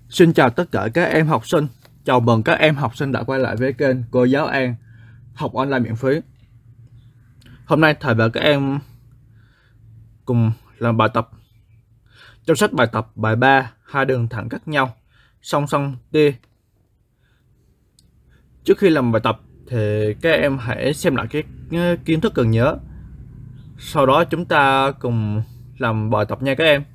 Xin chào tất cả các em học sinh. Chào mừng các em học sinh đã quay lại với kênh Cô Giáo An học online miễn phí. Hôm nay thầy và các em cùng làm bài tập trong sách bài tập bài 3 hai đường thẳng cắt nhau song song tia. Trước khi làm bài tập thì các em hãy xem lại các kiến thức cần nhớ. Sau đó chúng ta cùng làm bài tập nha các em.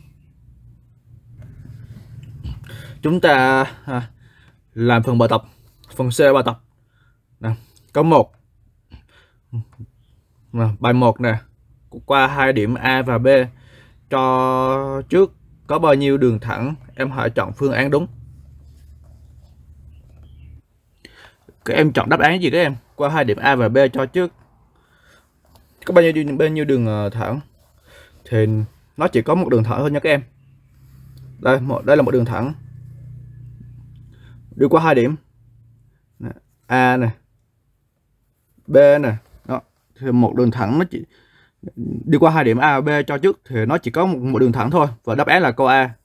Chúng ta làm phần bài tập, phần C bài tập. Nào, câu 1. Bài 1 nè, qua hai điểm A và B cho trước có bao nhiêu đường thẳng, em hãy chọn phương án đúng. Các em chọn đáp án gì các em? Qua hai điểm A và B cho trước có bao nhiêu đường thẳng, thì nó chỉ có một đường thẳng thôi nha các em. Đây là một đường thẳng đi qua hai điểm A này, B này. Đó, thì một đường thẳng nó chỉ đi qua hai điểm A và B cho trước thì nó chỉ có một đường thẳng thôi, và đáp án là câu A.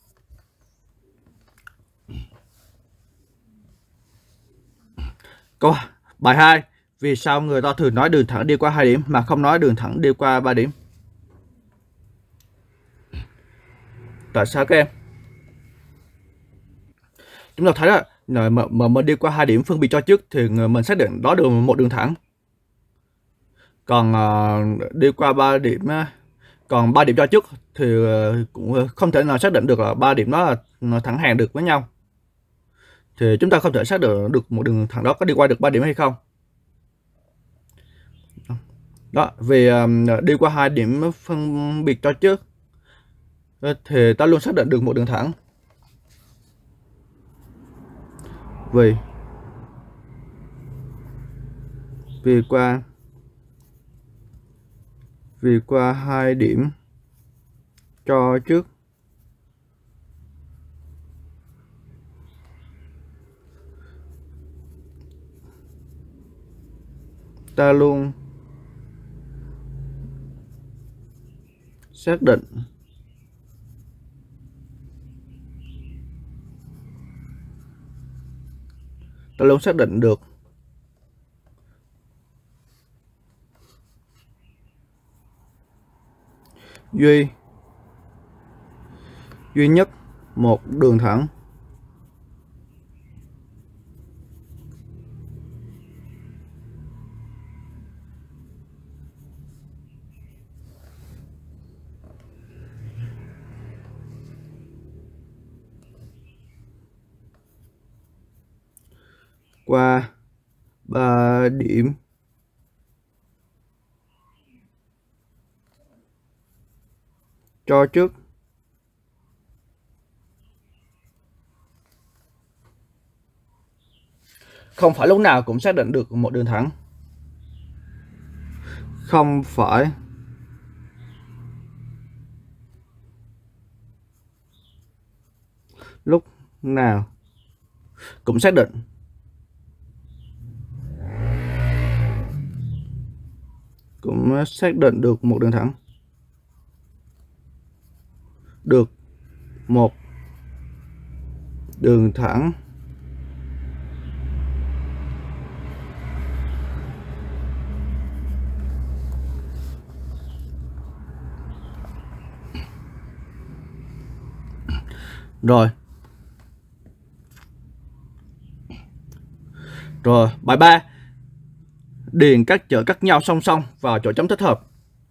Câu bài 2, vì sao người ta thường nói đường thẳng đi qua hai điểm mà không nói đường thẳng đi qua ba điểm? Tại sao các em? Chúng ta thấy là mà đi qua hai điểm phân biệt cho trước thì mình xác định đó được một đường thẳng. Còn đi qua ba điểm, còn ba điểm cho trước thì cũng không thể nào xác định được là ba điểm đó là thẳng hàng được với nhau. Thì chúng ta không thể xác định được một đường thẳng đó có đi qua được ba điểm hay không. Đó, vì đi qua hai điểm phân biệt cho trước thì ta luôn xác định được một đường thẳng. Vì qua hai điểm cho trước ta luôn xác định được duy nhất một đường thẳng. Qua ba điểm cho trước không phải lúc nào cũng xác định được một đường thẳng. Không phải lúc nào cũng xác định được một đường thẳng. Được một đường thẳng rồi. Bài 3, điền các chữ cắt nhau song song vào chỗ chấm thích hợp.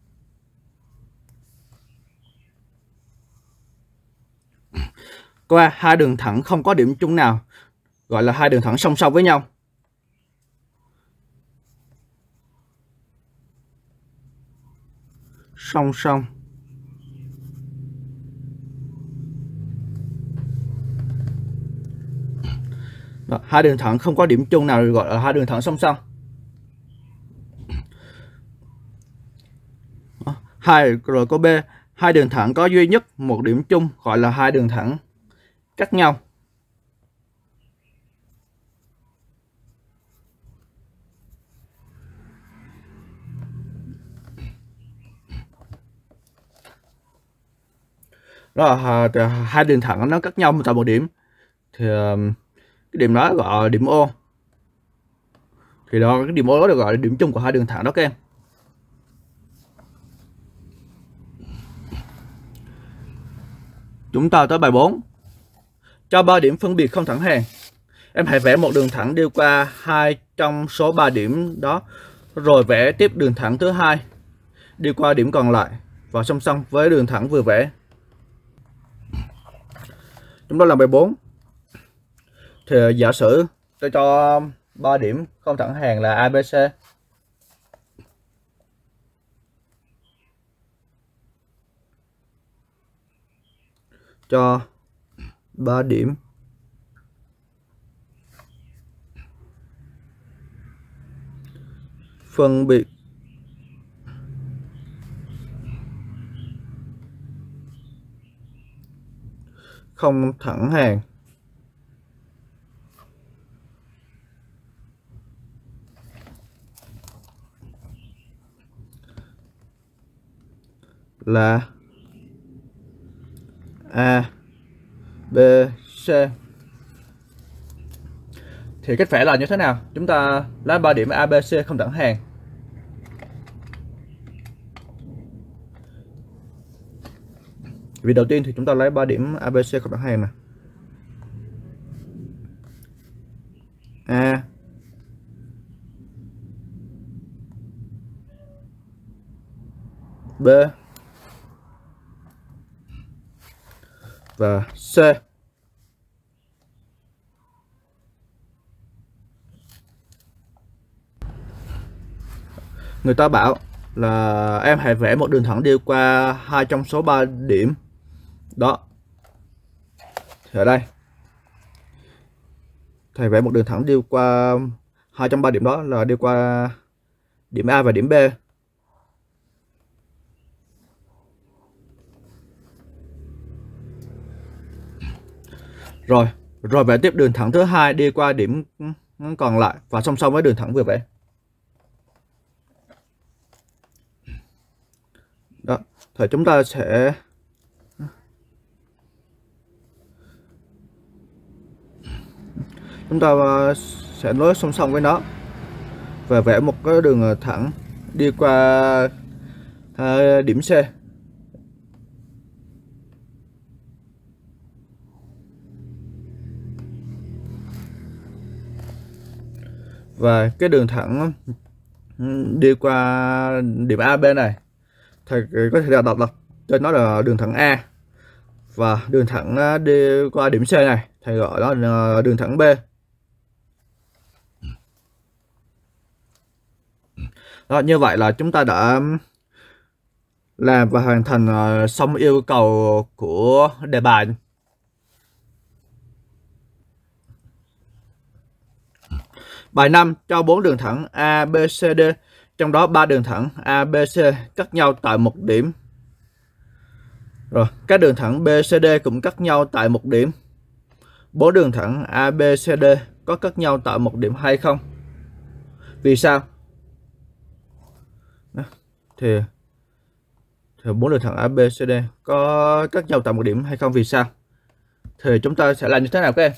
Qua hai đường thẳng không có điểm chung nào gọi là hai đường thẳng song song với nhau. Song song. Đó, hai đường thẳng không có điểm chung nào gọi là hai đường thẳng song song. Rồi câu B, hai đường thẳng có duy nhất một điểm chung gọi là hai đường thẳng cắt nhau. Đó là hai đường thẳng nó cắt nhau tại một điểm, thì cái điểm đó gọi là điểm O. Thì đó, cái điểm O đó được gọi là điểm chung của hai đường thẳng đó các em. Chúng ta tới bài 4. Cho 3 điểm phân biệt không thẳng hàng. Em hãy vẽ một đường thẳng đi qua 2 trong số 3 điểm đó, rồi vẽ tiếp đường thẳng thứ hai đi qua điểm còn lại và song song với đường thẳng vừa vẽ. Chúng ta làm bài 4. Thì giả sử tôi cho 3 điểm không thẳng hàng là ABC. Cho 3 điểm phân biệt không thẳng hàng là A, B, C. Thì cách vẽ là như thế nào? Chúng ta lấy 3 điểm ABC không thẳng hàng. Vì đầu tiên thì chúng ta lấy 3 điểm ABC không thẳng hàng nè. A, B và C. Người ta bảo là em hãy vẽ một đường thẳng đi qua 2 trong số 3 điểm đó. Thì ở đây thầy vẽ một đường thẳng đi qua 2 trong 3 điểm đó, là đi qua điểm A và điểm B. Rồi vẽ tiếp đường thẳng thứ hai đi qua điểm còn lại và song song với đường thẳng vừa vẽ. Đó, thì chúng ta sẽ nối song song với nó và vẽ một cái đường thẳng đi qua điểm C. Và cái đường thẳng đi qua điểm AB này thầy có thể đặt tên nó là đường thẳng A, và đường thẳng đi qua điểm C này thầy gọi nó là đường thẳng B. Đó, như vậy là chúng ta đã làm và hoàn thành xong yêu cầu của đề bài. Bài 5 cho 4 đường thẳng A, B, C, D, trong đó 3 đường thẳng A, B, C cắt nhau tại một điểm. Rồi, các đường thẳng B, C, D cũng cắt nhau tại một điểm. 4 đường thẳng A, B, C, D có cắt nhau tại một điểm hay không? Vì sao? Đó, thì 4 đường thẳng A, B, C, D có cắt nhau tại một điểm hay không? Vì sao? Thì chúng ta sẽ làm như thế nào các em?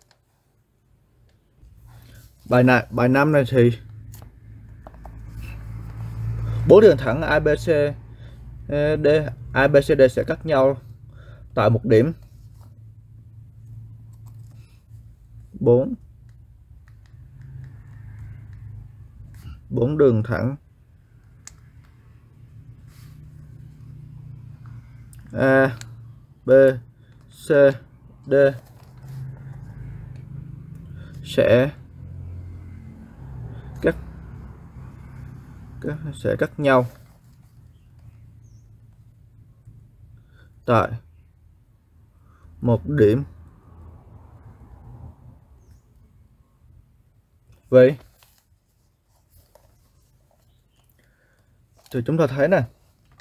Bài 5 này thì 4 đường thẳng ABC D, ABCD sẽ cắt nhau tại một điểm. 4 đường thẳng A, B, C, D sẽ cắt nhau tại một điểm. Vậy thì chúng ta thấy nè,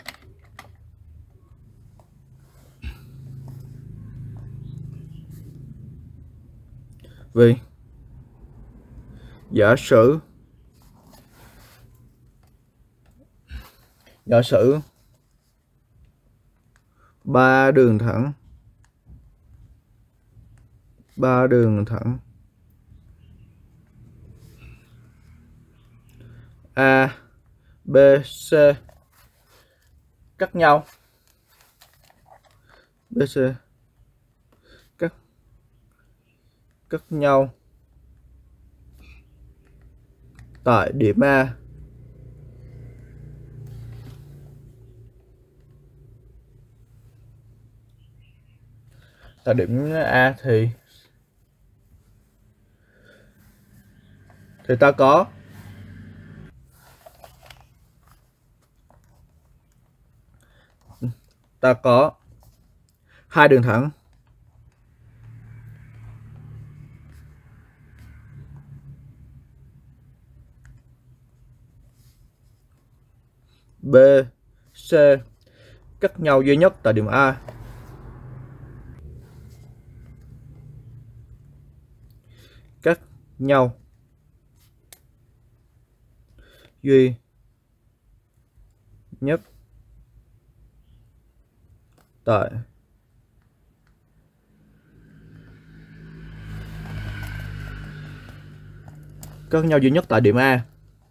vì giả sử ba đường thẳng A, B, C cắt nhau. BC cắt nhau tại điểm A. Tại điểm A thì ta có hai đường thẳng B, C cắt nhau duy nhất tại điểm A. Cắt nhau duy nhất tại điểm A.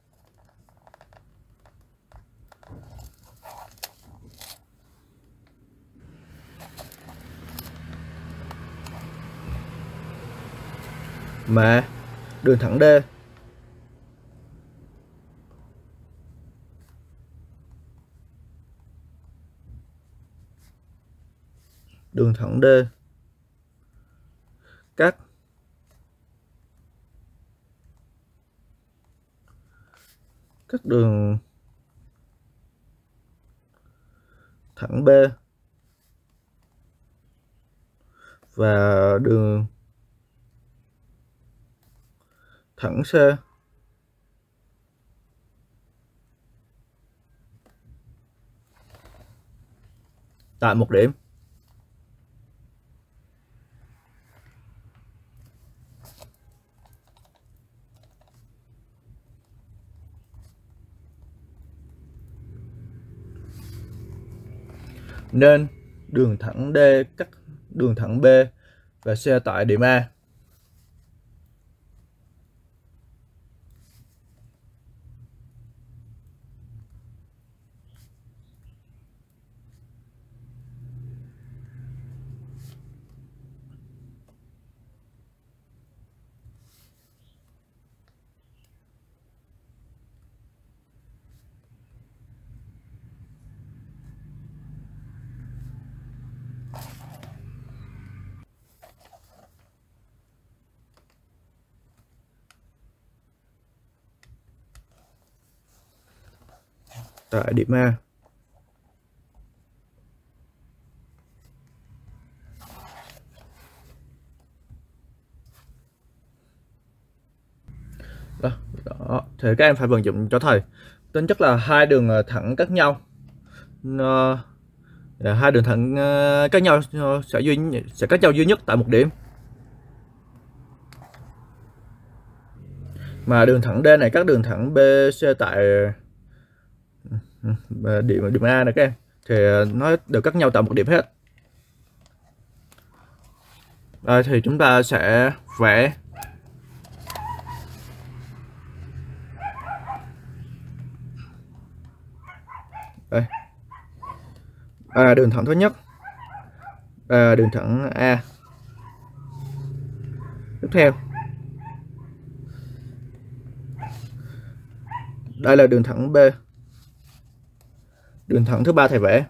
Mà đường thẳng D cắt đường thẳng B và đường thẳng C tại một điểm. Nên đường thẳng D cắt đường thẳng B và C tại điểm A. Tại điểm A. Đó. Thì các em phải vận dụng cho thầy. Tính chất là hai đường thẳng cắt nhau. Hai đường thẳng cắt nhau sẽ cắt nhau duy nhất tại một điểm. Mà đường thẳng D này cắt đường thẳng BC tại điểm A này các em, thì nó đều cắt nhau tại một điểm hết. Đây thì chúng ta sẽ vẽ đây. Đường thẳng thứ nhất, đường thẳng A. Tiếp theo đây là đường thẳng B. Đường thẳng thứ ba thầy vẽ.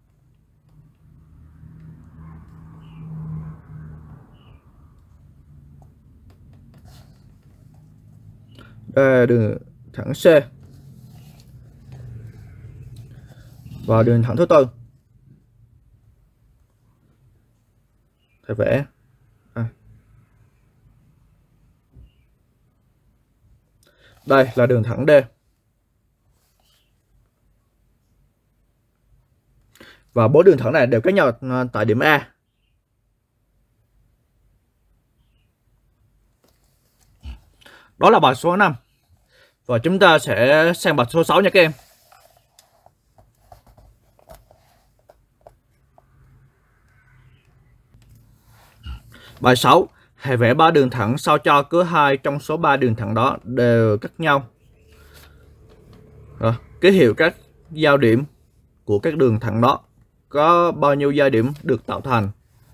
Đây là đường thẳng C. Và đường thẳng thứ tư thầy vẽ. Đây là đường thẳng D. Và bốn đường thẳng này đều cắt nhau tại điểm A. Đó là bài số 5. Và chúng ta sẽ sang bài số 6 nha các em. Bài 6. Hãy vẽ 3 đường thẳng sao cho cứ 2 trong số 3 đường thẳng đó đều cắt nhau. Rồi, ký hiệu các giao điểm của các đường thẳng đó. Có bao nhiêu giao điểm được tạo thành?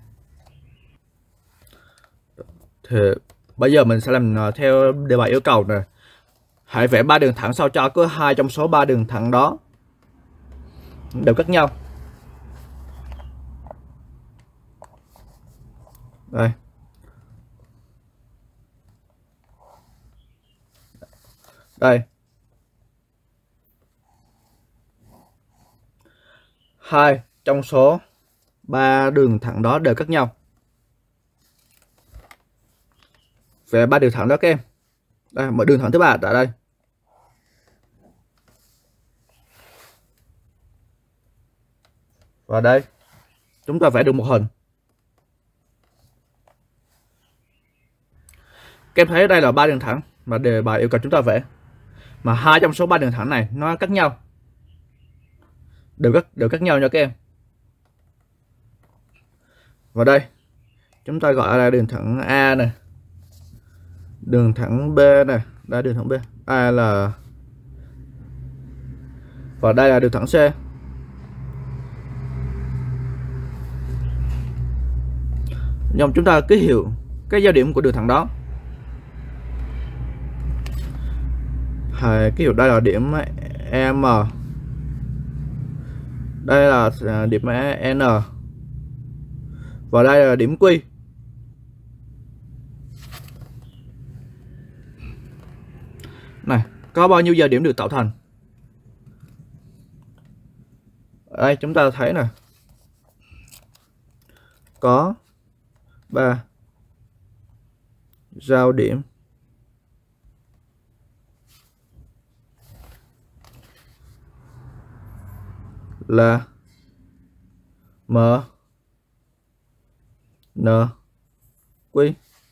Thì bây giờ mình sẽ làm theo đề bài yêu cầu này. Hãy vẽ 3 đường thẳng sao cho cứ 2 trong số 3 đường thẳng đó đều cắt nhau. Đây. Đây. 2 trong số 3 đường thẳng đó đều cắt nhau. Vẽ 3 đường thẳng đó các em. Đây, một đường thẳng thứ ba tại đây. Và đây, chúng ta vẽ được một hình. Các em thấy đây là 3 đường thẳng mà đề bài yêu cầu chúng ta vẽ. Mà 2 trong số 3 đường thẳng này nó cắt nhau. Đều cắt nhau nha các em. Và đây, chúng ta gọi là đường thẳng A này. Đường thẳng B này, đây đường thẳng B. A là, và đây là đường thẳng C. Nhưng chúng ta ký hiệu cái giao điểm của đường thẳng đó. Ký hiệu đây là điểm M. Đây là điểm N. Và đây là điểm Q. Này, có bao nhiêu giao điểm được tạo thành? Ở đây chúng ta thấy nè, có 3 giao điểm là M, N, Q.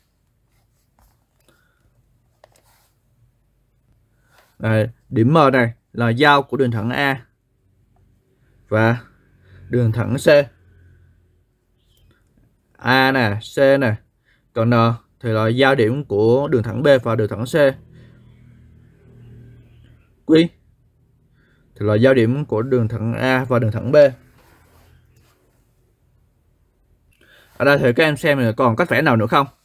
Điểm M này là giao của đường thẳng A và đường thẳng C. A nè, C nè. Còn N thì là giao điểm của đường thẳng B và đường thẳng C. Q thì là giao điểm của đường thẳng A và đường thẳng B. Ở đây thì các em xem là còn cách vẽ nào nữa không?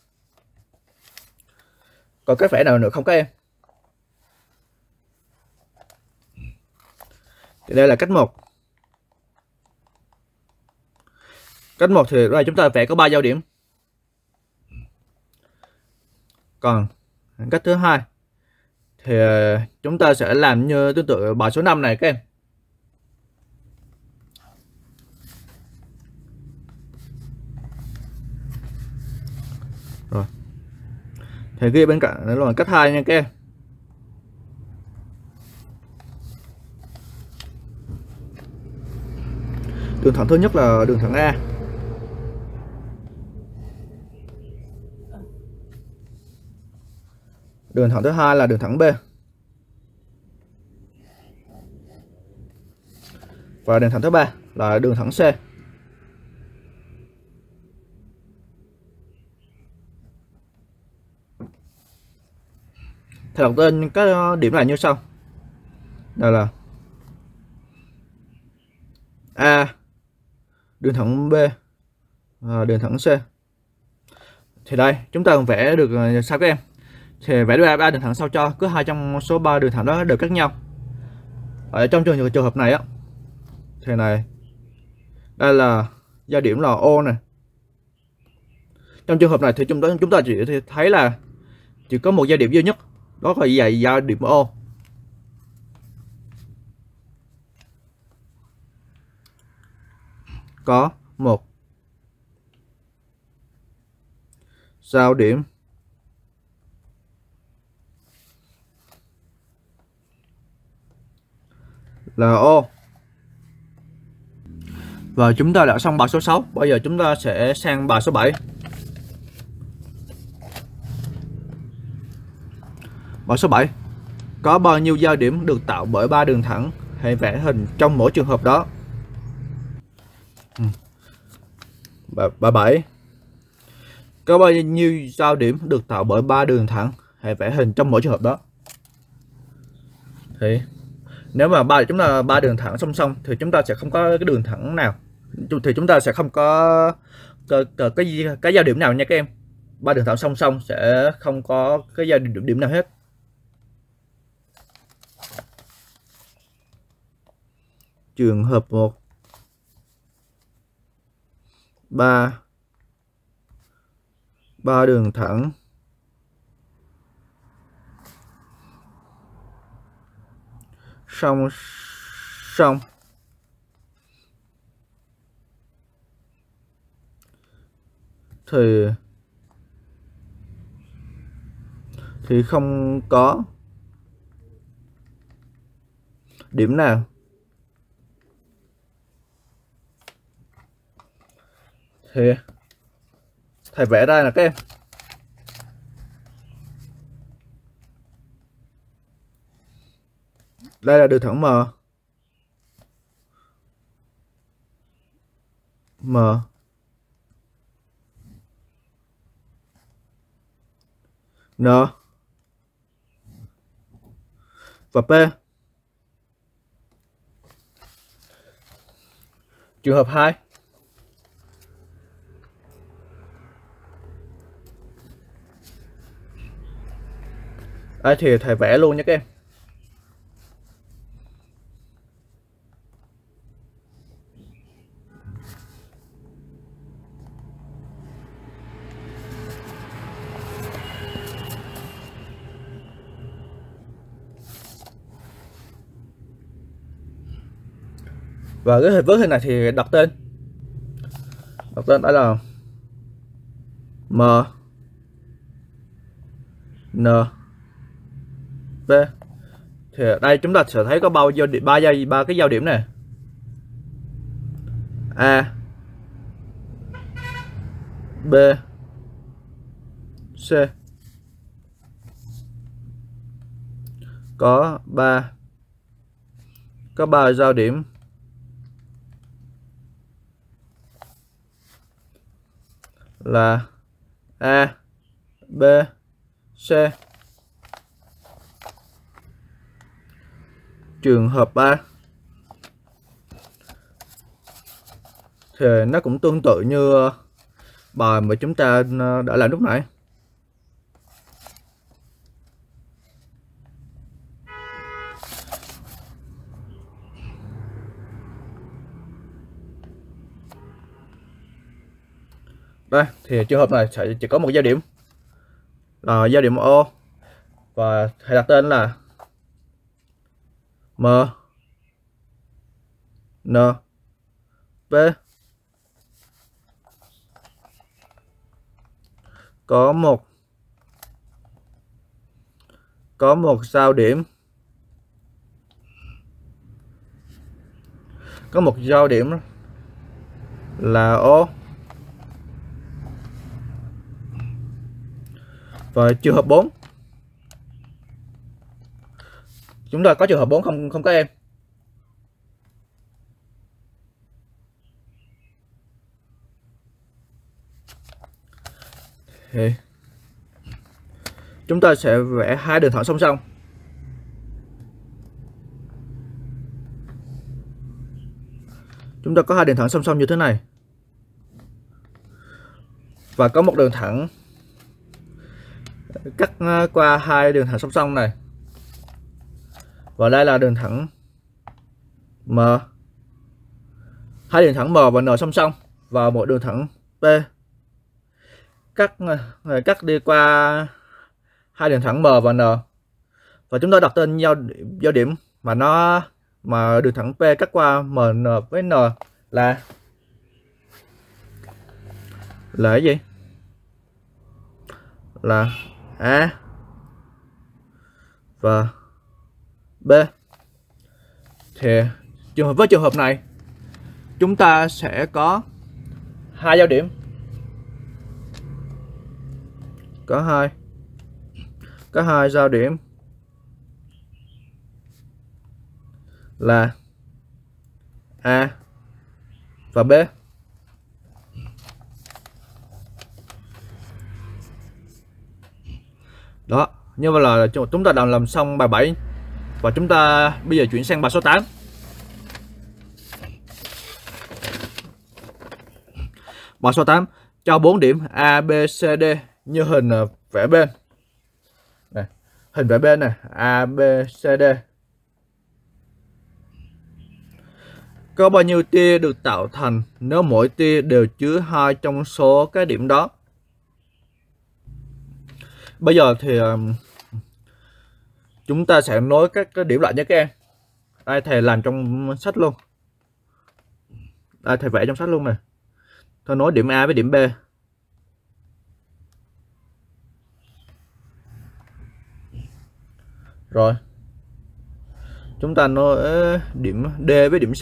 Còn cách vẽ nào nữa không các em? Thì đây là cách 1. Cách 1 thì đây chúng ta vẽ có 3 giao điểm. Còn cách thứ 2 thì chúng ta sẽ làm như tương tự bài số 5 này các em. Rồi. Thì ghi bên cạnh đó là cách 2 nha các em. Đường thẳng thứ nhất là đường thẳng A. Đường thẳng thứ hai là đường thẳng B. Và đường thẳng thứ ba là đường thẳng C. Thầy đọc tên các điểm này như sau. Đây là A, đường thẳng B và đường thẳng C. Thì đây chúng ta vẽ được sao các em? Thì vẽ được 3 đường thẳng sao cho cứ 2 trong số 3 đường thẳng đó đều cắt nhau. Ở trong trường hợp này á, thì này đây là giao điểm là O này. Trong trường hợp này thì chúng ta chỉ thấy là chỉ có một giao điểm duy nhất, đó là giao điểm O. Có một giao điểm là O. Và chúng ta đã xong bài số 6. Bây giờ chúng ta sẽ sang bài số 7. Bài số 7. Có bao nhiêu giao điểm được tạo bởi 3 đường thẳng? Hãy vẽ hình trong mỗi trường hợp đó. Bài 7. Có bao nhiêu giao điểm được tạo bởi 3 đường thẳng? Hãy vẽ hình trong mỗi trường hợp đó. Thì nếu mà chúng ta 3 đường thẳng song song thì chúng ta sẽ không có cái đường thẳng nào, thì chúng ta sẽ không có cái giao điểm nào nha các em. 3 đường thẳng song song sẽ không có cái giao điểm nào hết. Trường hợp 1, 3 đường thẳng song song thì không có điểm nào thì thầy vẽ ra là các em. Đây là đường thẳng M N và P. Trường hợp 2, đây thì thầy vẽ luôn nhé các em. Và với hình này thì đặt tên đó là M N P. Thì ở đây chúng ta sẽ thấy có ba cái giao điểm này: A, B, C. Có 3 giao điểm là A, B, C. Trường hợp 3 thì nó cũng tương tự như bài mà chúng ta đã làm lúc nãy. Đây thì trường hợp này sẽ chỉ có một giao điểm là giao điểm O, và thầy đặt tên là M N P. Có một giao điểm là O. Và trường hợp 4, chúng ta có trường hợp 4 không các em? Thì chúng ta sẽ vẽ 2 đường thẳng song song. Chúng ta có 2 đường thẳng song song như thế này, và có một đường thẳng cắt qua 2 đường thẳng song song này, và đây là đường thẳng M. 2 đường thẳng M và N song song, và một đường thẳng P cắt đi qua 2 đường thẳng M và N, và chúng ta đặt tên giao điểm mà đường thẳng P cắt qua M với N là cái gì? Là A và B. Thì với trường hợp này chúng ta sẽ có 2 giao điểm, có hai giao điểm là A và B. Đó, như vậy là chúng ta đã làm xong bài 7 và chúng ta bây giờ chuyển sang bài số 8. Bài số 8 cho 4 điểm A, B, C, D như hình vẽ bên. Này, hình vẽ bên này, A, B, C, D. Có bao nhiêu tia được tạo thành nếu mỗi tia đều chứa 2 trong số cái điểm đó? Bây giờ thì chúng ta sẽ nối các cái điểm lại nhé các em. Đây thầy làm trong sách luôn. Đây thầy vẽ trong sách luôn này. Tôi nối điểm A với điểm B. Rồi. Chúng ta nối điểm D với điểm C.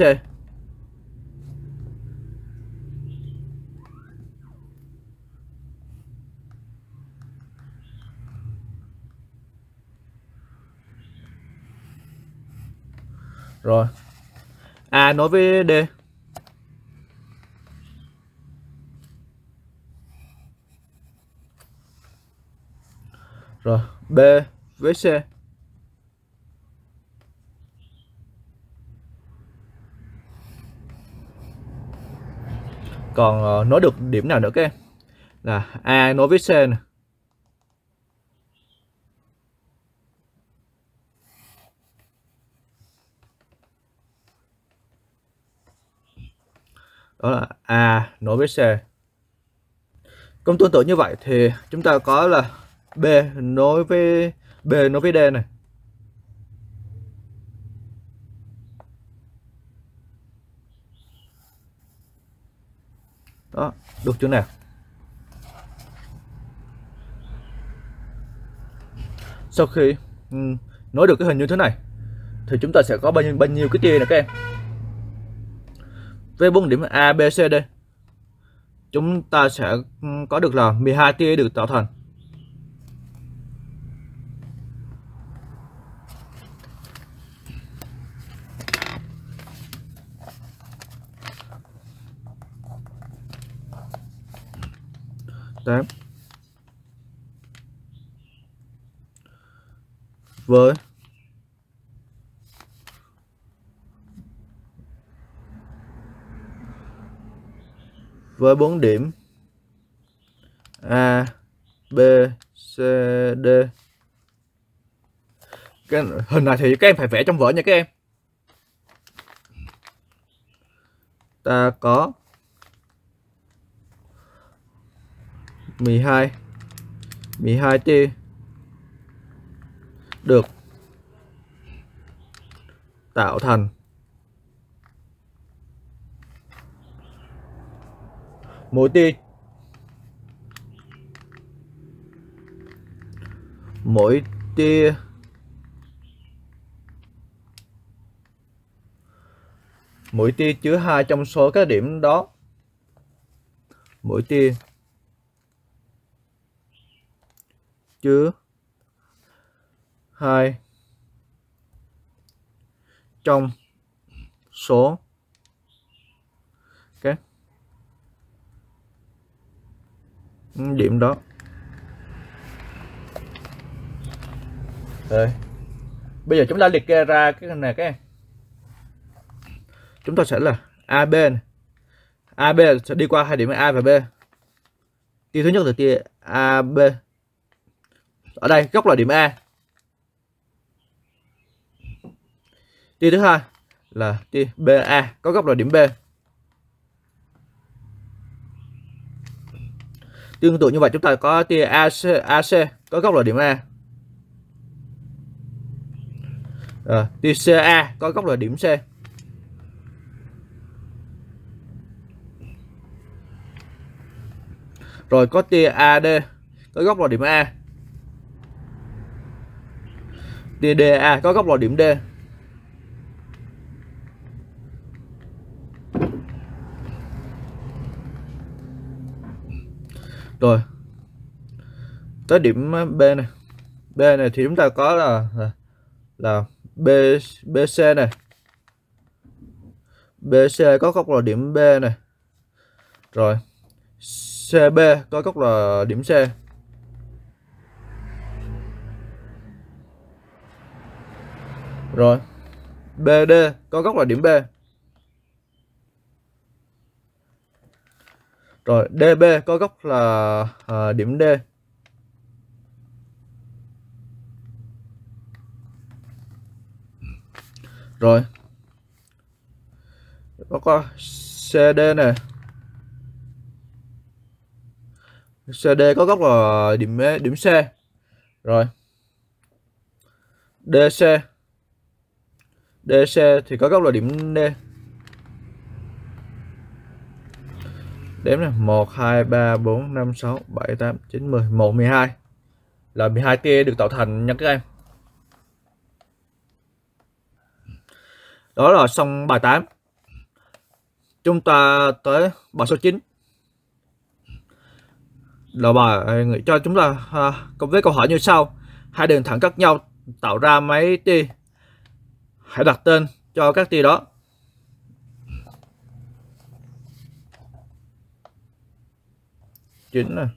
Rồi. A nối với D. Rồi, B với C. Còn nối được điểm nào nữa các em? Là A nối với C này. Đó là A nối với C. Cũng tương tự như vậy thì chúng ta có là B nối với D này. Đó, được chưa nào? Sau khi nối được cái hình như thế này thì chúng ta sẽ có bao nhiêu cái tia này các em? Với 4 điểm A, B, C, D chúng ta sẽ có được là 12 tia được tạo thành. Tám với 4 điểm A, B, C, D. Cái hình này thì các em phải vẽ trong vở nha các em. Ta có 12 tia được tạo thành mỗi tia chứa 2 trong số các điểm đó. Mỗi tia chứa 2 trong số các điểm đó. Đây. Bây giờ chúng ta liệt kê ra cái này các em. Chúng ta sẽ là AB này. AB sẽ đi qua hai điểm A và B. Tia thứ nhất là tia AB. Ở đây góc là điểm A. Tia thứ hai là tia BA, có góc là điểm B. Tương tự như vậy chúng ta có tia AC có góc là điểm A. Tia CA có góc là điểm C. Rồi có tia AD có góc là điểm A. Tia DA có góc là điểm D. Rồi tới điểm B này. B này thì chúng ta có là BC này. BC có góc là điểm B này. Rồi CB có góc là điểm C. Rồi, BD có góc là điểm B. Rồi, DB có góc là điểm D. Rồi, nó có CD này. CD có góc là điểm C. Rồi, DC. DC thì có góc là điểm D. Đếm này, 1 2 3 4 5 6 7 8 9 10 1 12. Là 12 tia được tạo thành nha các em. Đó là xong bài 8. Chúng ta tới bài số 9. Là bài cho chúng ta với câu hỏi như sau: hai đường thẳng cắt nhau tạo ra mấy tia? Hãy đặt tên cho các tia đó. Chính này.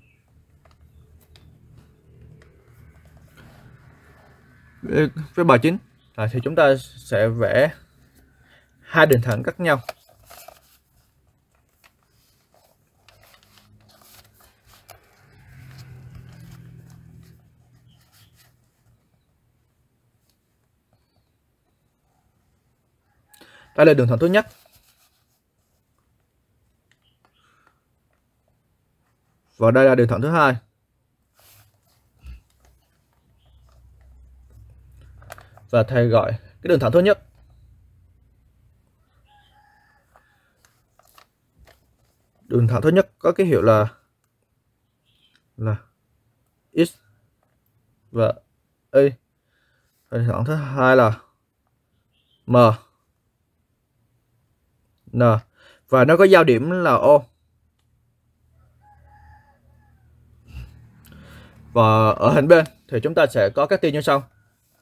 Với bài 9 thì chúng ta sẽ vẽ hai đường thẳng cắt nhau. Đây là đường thẳng thứ nhất. Và đây là đường thẳng thứ hai. Và thầy gọi cái đường thẳng thứ nhất có ký hiệu là X và Y. Đường thẳng thứ hai là M, N, và nó có giao điểm là O. Và ở hình bên thì chúng ta sẽ có các tia như sau.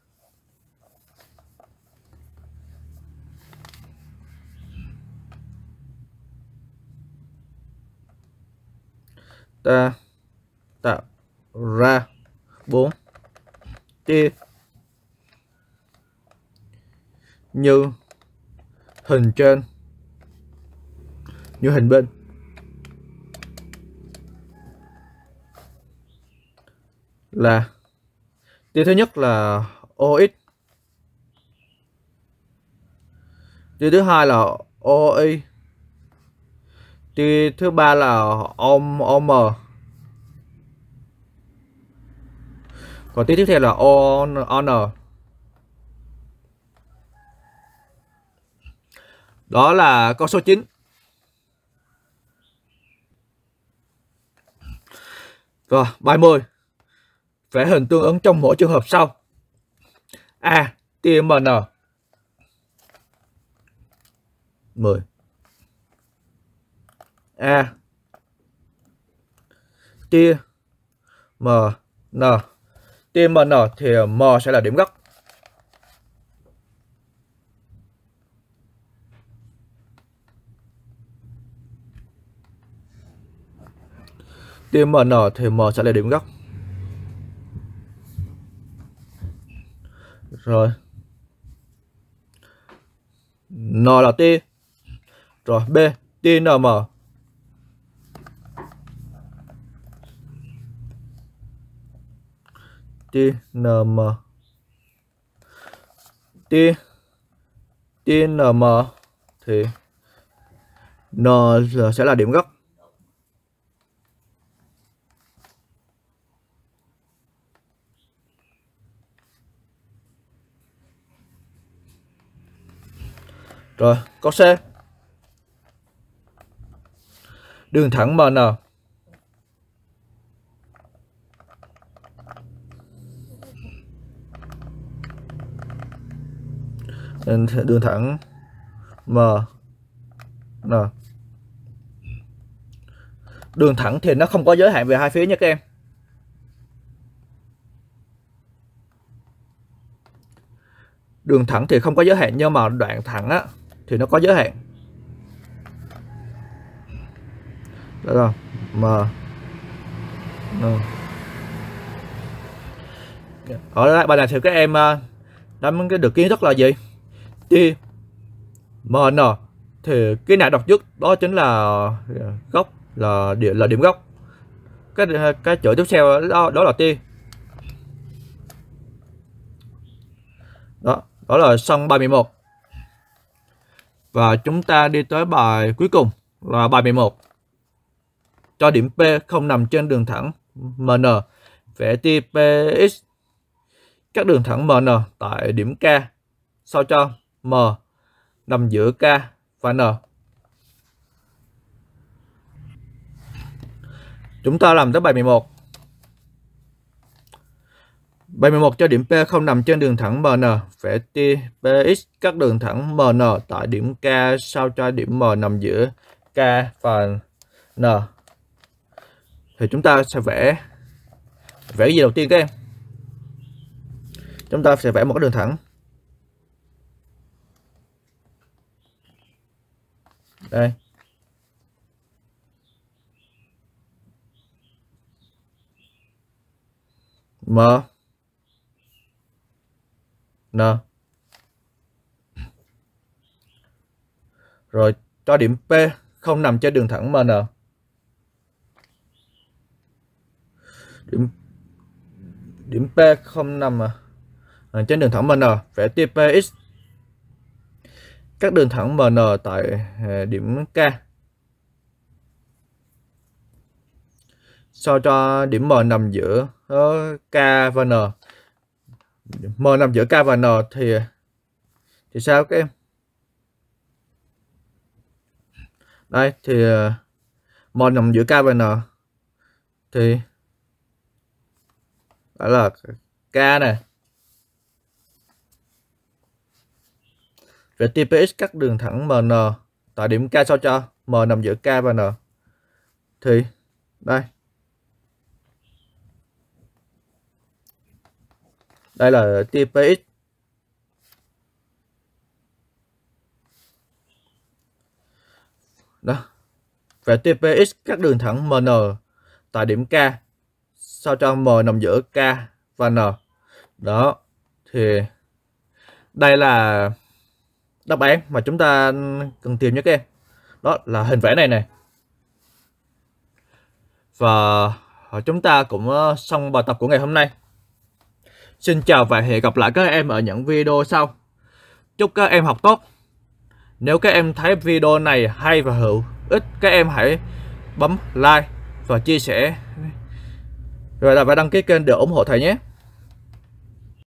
Ta tạo ra 4 tia như hình trên, như hình bên. Là tia thứ nhất là OX, tia thứ hai là OY, tia thứ ba là OM, còn tia tiếp theo là ON. Đó là câu số 9. Rồi, bài 10. Vẽ hình tương ứng trong mỗi trường hợp sau. A. Tia MN 10. A. Tia MN. Tia MN thì M sẽ là điểm gốc. Tia MN thì M sẽ là điểm gốc. Rồi, N là tia. Rồi, B. Tia NM. Tia NM. Tia NM thì N sẽ là điểm gốc. Rồi, câu C. Đường thẳng MN đường thẳng M N. Đường thẳng thì nó không có giới hạn về hai phía nha các em. Đường thẳng thì không có giới hạn, nhưng mà đoạn thẳng á thì nó có giới hạn. Đó rồi, M N. Ở bài này thì các em Đâm cái được kiến thức là gì? T MN thì cái nào đọc trước đó chính là gốc, là điểm gốc. Cái chữ tiếp theo đó là T. Đó là xong bài 11. Và chúng ta đi tới bài cuối cùng là bài 11. Cho điểm P không nằm trên đường thẳng MN, vẽ tia PX các đường thẳng MN tại điểm K sao cho M nằm giữa K và N. Chúng ta làm tới bài 11. Bài 11 cho điểm P không nằm trên đường thẳng MN, vẽ tia PX các đường thẳng MN tại điểm K sao cho điểm M nằm giữa K và N. Thì chúng ta sẽ vẽ gì đầu tiên các em? Chúng ta sẽ vẽ một cái đường thẳng. Đây. M N. Rồi cho điểm P không nằm trên đường thẳng MN. Điểm P không nằm trên đường thẳng MN, vẽ tia PX các đường thẳng MN tại điểm K sao cho điểm M nằm giữa K và N. M nằm giữa K và N thì sao các em? Đây thì M nằm giữa K và N thì đó là K này. Vẽ tia PX các đường thẳng MN tại điểm K sao cho M nằm giữa K và N thì đây. Đây là tia PX. Đó. Vẽ tia PX các đường thẳng MN tại điểm K sao cho M nằm giữa K và N. Đó. Thì đây là đáp án mà chúng ta cần tìm nhé các em. Đó là hình vẽ này. Và chúng ta cũng xong bài tập của ngày hôm nay. Xin chào và hẹn gặp lại các em ở những video sau. Chúc các em học tốt. Nếu các em thấy video này hay và hữu ích, các em hãy bấm like và chia sẻ và đăng ký kênh để ủng hộ thầy nhé.